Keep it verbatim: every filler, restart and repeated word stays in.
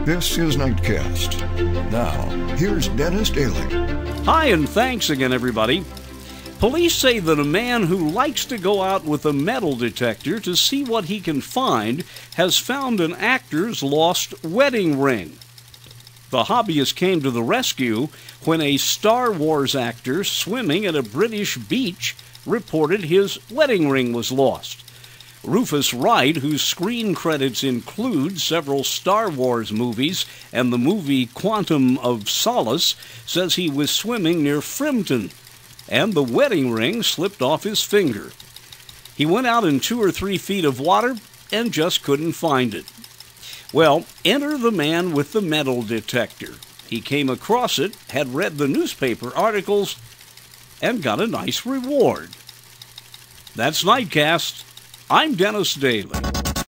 This is NIGHTCAST. Now, here's Dennis Daly. Hi, and thanks again, everybody. Police say that a man who likes to go out with a metal detector to see what he can find has found an actor's lost wedding ring. The hobbyist came to the rescue when a Star Wars actor swimming at a British beach reported his wedding ring was lost. Rufus Wright, whose screen credits include several Star Wars movies and the movie Quantum of Solace, says he was swimming near Frimpton, and the wedding ring slipped off his finger. He went out in two or three feet of water and just couldn't find it. Well, enter the man with the metal detector. He came across it, had read the newspaper articles, and got a nice reward. That's NIGHTCAST. I'm Dennis Daly.